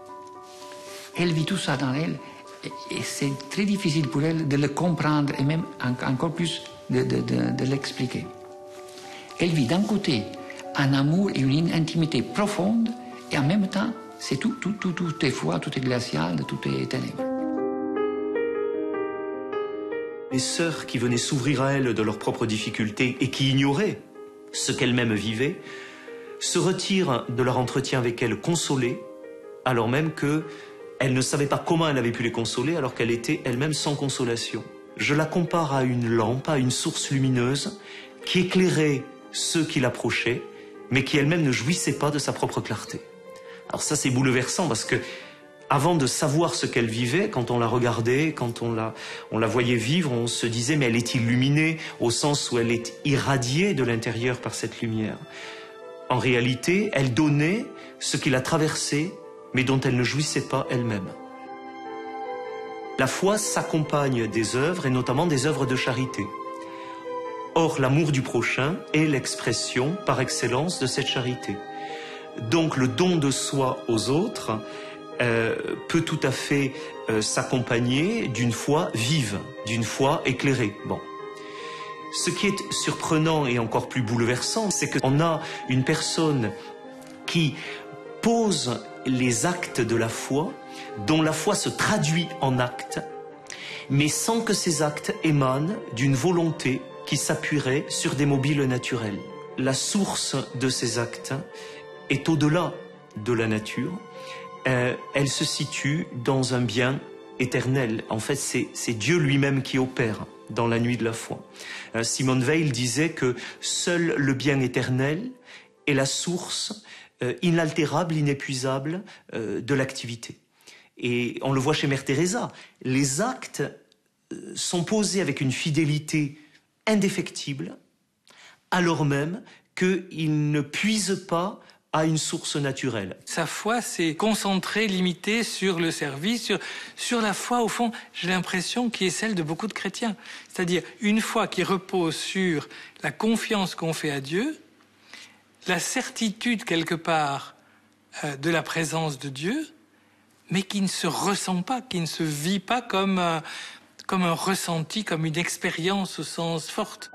Elle vit tout ça dans elle, et c'est très difficile pour elle de le comprendre, et même encore plus de, de, de, de l'expliquer. Elle vit d'un côté un amour et une intimité profonde, et en même temps, c'est tout, tout, tout, tout est froid, tout est glacial, tout est ténèbres. Les sœurs qui venaient s'ouvrir à elle de leurs propres difficultés et qui ignoraient ce qu'elles-mêmes vivaient, se retirent de leur entretien avec elle consolées, alors même qu'elle ne savait pas comment elle avait pu les consoler alors qu'elle était elle-même sans consolation. Je la compare à une lampe, à une source lumineuse qui éclairait ceux qui l'approchaient, mais qui elle-même ne jouissait pas de sa propre clarté. Alors ça, c'est bouleversant parce que avant de savoir ce qu'elle vivait, quand on la regardait, quand on la, on la voyait vivre, on se disait mais elle est illuminée au sens où elle est irradiée de l'intérieur par cette lumière. En réalité, elle donnait ce qui la traversait, mais dont elle ne jouissait pas elle-même. La foi s'accompagne des œuvres, et notamment des œuvres de charité. Or, l'amour du prochain est l'expression par excellence de cette charité. Donc, le don de soi aux autres euh, peut tout à fait euh, s'accompagner d'une foi vive, d'une foi éclairée. Bon. Ce qui est surprenant et encore plus bouleversant, c'est qu'on a une personne qui pose les actes de la foi, dont la foi se traduit en actes, mais sans que ces actes émanent d'une volonté qui s'appuierait sur des mobiles naturels. La source de ces actes est au-delà de la nature. Euh, elle se situe dans un bien éternel. En fait, c'est, c'est Dieu lui-même qui opère dans la nuit de la foi. Euh, Simone Weil disait que seul le bien éternel est la source euh, inaltérable, inépuisable euh, de l'activité. Et on le voit chez Mère Teresa. Les actes euh, sont posés avec une fidélité indéfectible, alors même qu'ils ne puisent pas à une source naturelle. Sa foi s'est concentrée, limitée sur le service, sur, sur la foi, au fond, j'ai l'impression, qui est celle de beaucoup de chrétiens. C'est-à-dire une foi qui repose sur la confiance qu'on fait à Dieu, la certitude, quelque part, euh, de la présence de Dieu, mais qui ne se ressent pas, qui ne se vit pas comme, euh, comme un ressenti, comme une expérience au sens forte.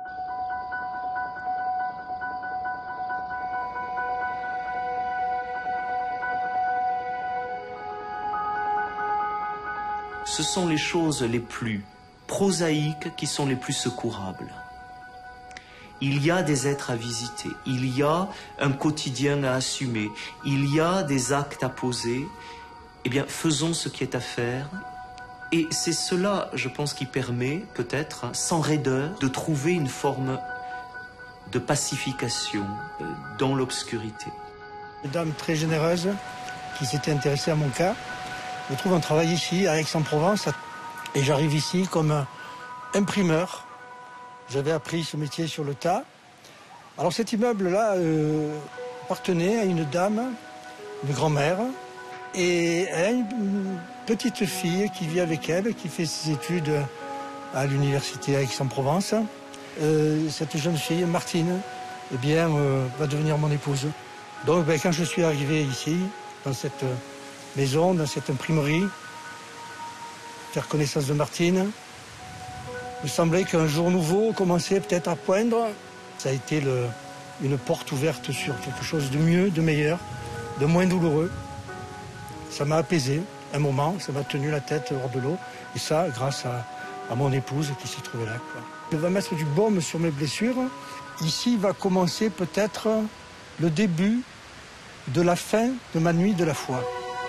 Ce sont les choses les plus prosaïques qui sont les plus secourables. Il y a des êtres à visiter, il y a un quotidien à assumer, il y a des actes à poser. Eh bien, faisons ce qui est à faire. Et c'est cela, je pense, qui permet, peut-être, sans raideur, de trouver une forme de pacification dans l'obscurité. Une dame très généreuse qui s'était intéressée à mon cas. Je trouve un travail ici, à Aix-en-Provence, et j'arrive ici comme imprimeur. J'avais appris ce métier sur le tas. Alors cet immeuble-là euh, appartenait à une dame, une grand-mère, et elle a une petite fille qui vit avec elle, qui fait ses études à l'université à Aix-en-Provence. Euh, cette jeune fille, Martine, eh bien, euh, va devenir mon épouse. Donc ben, quand je suis arrivé ici, dans cette maison, dans cette imprimerie, faire connaissance de Martine, il me semblait qu'un jour nouveau commençait peut-être à poindre. Ça a été le, une porte ouverte sur quelque chose de mieux, de meilleur, de moins douloureux. Ça m'a apaisé un moment, ça m'a tenu la tête hors de l'eau. Et ça, grâce à, à mon épouse qui s'y trouvait là, quoi. Je vais mettre du baume sur mes blessures. Ici va commencer peut-être le début de la fin de ma nuit de la foi.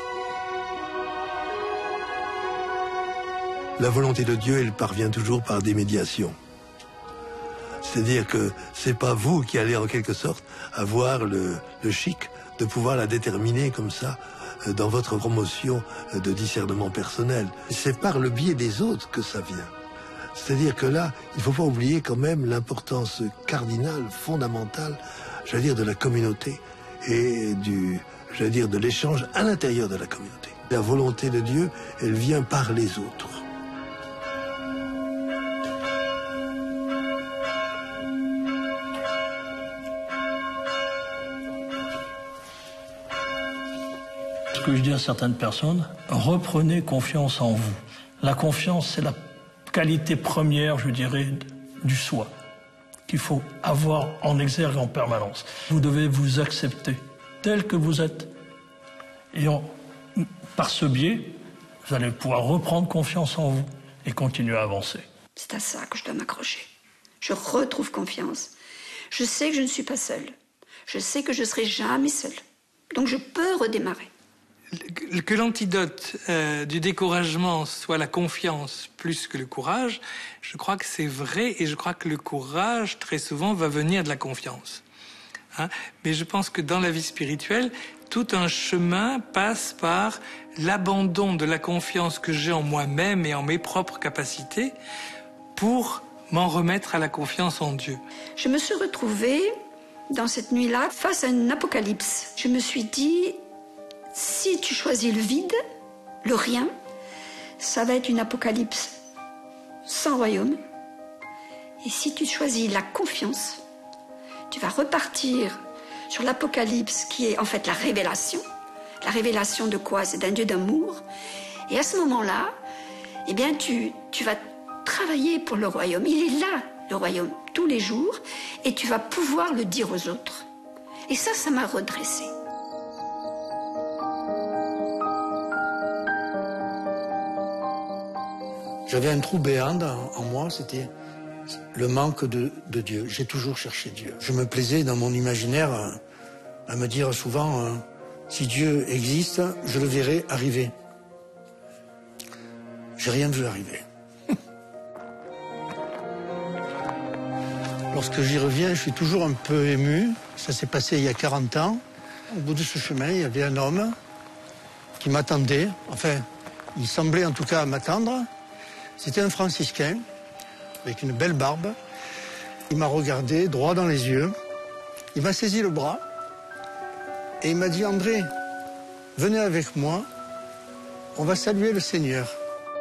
La volonté de Dieu, elle parvient toujours par des médiations. C'est-à-dire que c'est pas vous qui allez en quelque sorte avoir le, le chic de pouvoir la déterminer comme ça dans votre promotion de discernement personnel. C'est par le biais des autres que ça vient. C'est-à-dire que là, il ne faut pas oublier quand même l'importance cardinale, fondamentale, j'allais dire, de la communauté et du, j'allais dire, de l'échange à l'intérieur de la communauté. La volonté de Dieu, elle vient par les autres. Ce que je dis à certaines personnes, reprenez confiance en vous. La confiance, c'est la qualité première, je dirais, du soi, qu'il faut avoir en exergue en permanence. Vous devez vous accepter tel que vous êtes. Et en, par ce biais, vous allez pouvoir reprendre confiance en vous et continuer à avancer. C'est à ça que je dois m'accrocher. Je retrouve confiance. Je sais que je ne suis pas seule. Je sais que je ne serai jamais seule. Donc je peux redémarrer. Que l'antidote euh, du découragement soit la confiance plus que le courage, je crois que c'est vrai, et je crois que le courage, très souvent, va venir de la confiance. Hein? Mais je pense que dans la vie spirituelle, tout un chemin passe par l'abandon de la confiance que j'ai en moi-même et en mes propres capacités pour m'en remettre à la confiance en Dieu. Je me suis retrouvée, dans cette nuit-là, face à un apocalypse. Je me suis dit, si tu choisis le vide, le rien, ça va être une apocalypse sans royaume. Et si tu choisis la confiance, tu vas repartir sur l'apocalypse qui est en fait la révélation. La révélation de quoi? C'est d'un Dieu d'amour. Et à ce moment-là, eh bien, tu, tu vas travailler pour le royaume. Il est là, le royaume, tous les jours, et tu vas pouvoir le dire aux autres. Et ça, ça m'a redressée. J'avais un trou béant en moi, c'était le manque de, de Dieu. J'ai toujours cherché Dieu. Je me plaisais dans mon imaginaire à, à me dire souvent, euh, si Dieu existe, je le verrai arriver. J'ai rien vu arriver. Lorsque j'y reviens, je suis toujours un peu ému. Ça s'est passé il y a quarante ans. Au bout de ce chemin, il y avait un homme qui m'attendait. Enfin, il semblait en tout cas m'attendre. C'était un franciscain, avec une belle barbe. Il m'a regardé droit dans les yeux. Il m'a saisi le bras. Et il m'a dit, André, venez avec moi. On va saluer le Seigneur.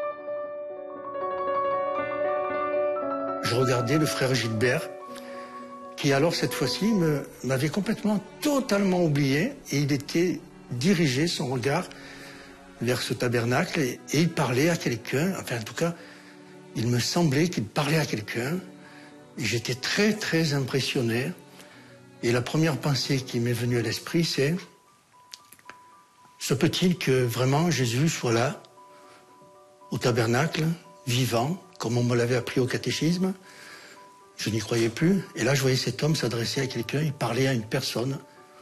Je regardais le frère Gilbert, qui alors cette fois-ci m'avait complètement, totalement oublié. Et il était dirigé, son regard, vers ce tabernacle. Et, et il parlait à quelqu'un, enfin en tout cas, il me semblait qu'il parlait à quelqu'un. Et j'étais très, très impressionné. Et la première pensée qui m'est venue à l'esprit, c'est se peut-il que vraiment Jésus soit là, au tabernacle, vivant, comme on me l'avait appris au catéchisme? Je n'y croyais plus. Et là, je voyais cet homme s'adresser à quelqu'un, il parlait à une personne.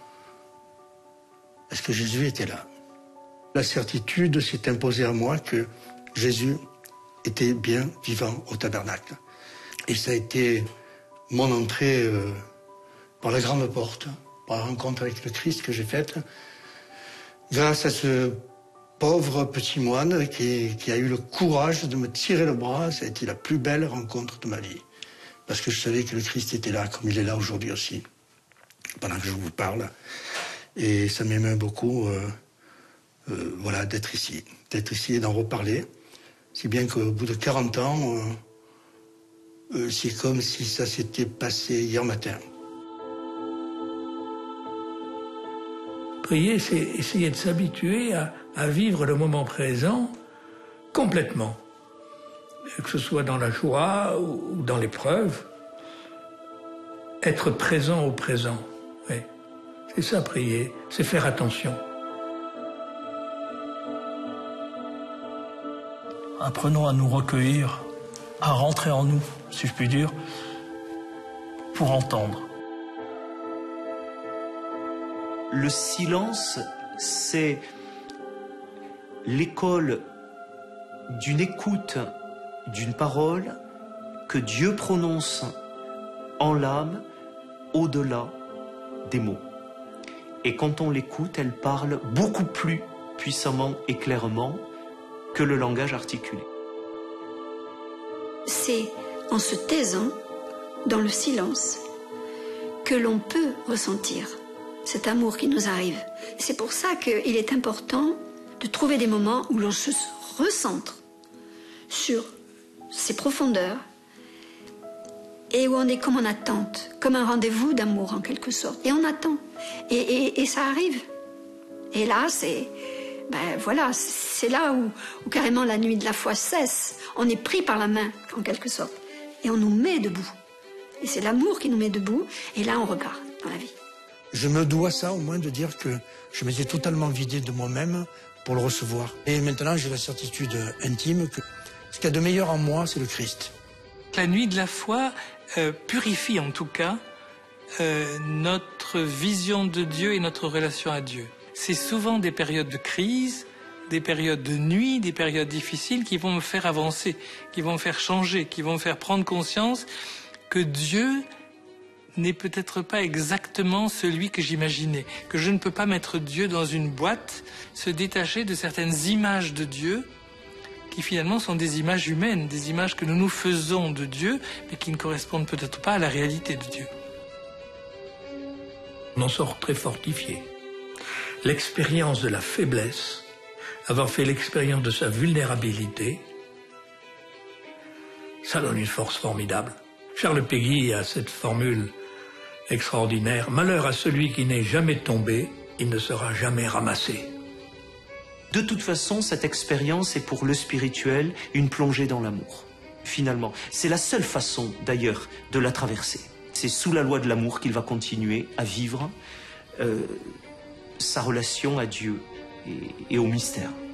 Est-ce que Jésus était là? La certitude s'est imposée à moi que Jésus était bien vivant au tabernacle. Et ça a été mon entrée euh, par la grande porte, par la rencontre avec le Christ que j'ai faite, grâce à ce pauvre petit moine qui, qui a eu le courage de me tirer le bras. Ça a été la plus belle rencontre de ma vie. Parce que je savais que le Christ était là, comme il est là aujourd'hui aussi, pendant que je vous parle. Et ça m'émeut beaucoup euh, euh, voilà, d'être ici, d'être ici et d'en reparler. Si bien qu'au bout de quarante ans, euh, euh, c'est comme si ça s'était passé hier matin. Prier, c'est essayer de s'habituer à, à vivre le moment présent complètement. Que ce soit dans la joie ou dans l'épreuve. Être présent au présent. Oui. C'est ça, prier. C'est faire attention. Apprenons à nous recueillir, à rentrer en nous, si je puis dire, pour entendre. Le silence, c'est l'école d'une écoute, d'une parole que Dieu prononce en l'âme, au-delà des mots. Et quand on l'écoute, elle parle beaucoup plus puissamment et clairement que le langage articulé. C'est en se taisant, dans le silence, que l'on peut ressentir cet amour qui nous arrive. C'est pour ça qu'il est important de trouver des moments où l'on se recentre sur ses profondeurs et où on est comme en attente, comme un rendez-vous d'amour en quelque sorte. Et on attend. Et, et, et ça arrive. Et là, c'est... Ben voilà, c'est là où, où carrément la nuit de la foi cesse. On est pris par la main, en quelque sorte. Et on nous met debout. Et c'est l'amour qui nous met debout. Et là, on repart dans la vie. Je me dois ça au moins de dire que je m'étais totalement vidé de moi-même pour le recevoir. Et maintenant, j'ai la certitude intime que ce qu'il y a de meilleur en moi, c'est le Christ. La nuit de la foi euh, purifie en tout cas euh, notre vision de Dieu et notre relation à Dieu. C'est souvent des périodes de crise, des périodes de nuit, des périodes difficiles qui vont me faire avancer, qui vont me faire changer, qui vont me faire prendre conscience que Dieu n'est peut-être pas exactement celui que j'imaginais, que je ne peux pas mettre Dieu dans une boîte, se détacher de certaines images de Dieu qui finalement sont des images humaines, des images que nous nous faisons de Dieu, mais qui ne correspondent peut-être pas à la réalité de Dieu. On en sort très fortifié. L'expérience de la faiblesse, avoir fait l'expérience de sa vulnérabilité, ça donne une force formidable. Charles Péguy a cette formule extraordinaire. Malheur à celui qui n'est jamais tombé, il ne sera jamais ramassé. De toute façon, cette expérience est pour le spirituel une plongée dans l'amour. Finalement, c'est la seule façon d'ailleurs de la traverser. C'est sous la loi de l'amour qu'il va continuer à vivre euh, sa relation à Dieu et, et au mystère.